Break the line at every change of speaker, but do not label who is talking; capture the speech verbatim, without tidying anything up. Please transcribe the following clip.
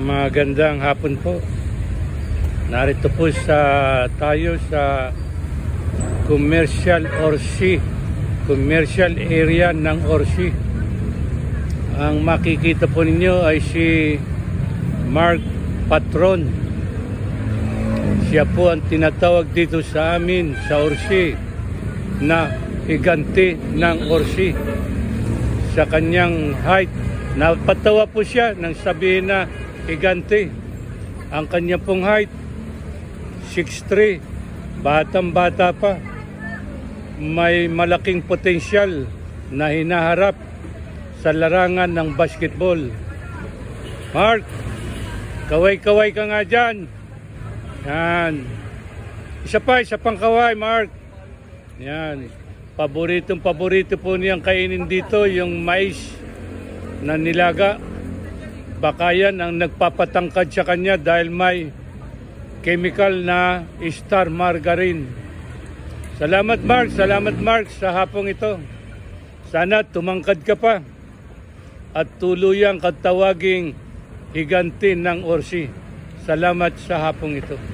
Magandang hapon po. Narito po sa tayo sa commercial Orsi, commercial area ng Orsi. Ang makikita po ninyo ay si Mark Patron. Siya po ang tinatawag dito sa amin sa Orsi na higanti ng Orsi. Sa kanyang height, napatawa po siya nang sabihin na higanti. Ang kanya pong height six three, batang bata pa, may malaking potensyal na hinaharap sa larangan ng basketball. Mark, kaway-kaway ka nga dyan. Yan. Isa pa, isa pang kaway, Mark. Yan. Paboritong paborito po niyang kainin dito yung mais na nilaga. Baka yan ang nagpapatangkad sa kanya dahil may chemical na star margarine. Salamat Mark, salamat Mark sa hapong ito. Sana tumangkad ka pa at tuluyang katawaging higanti ng Orsi. Salamat sa hapong ito.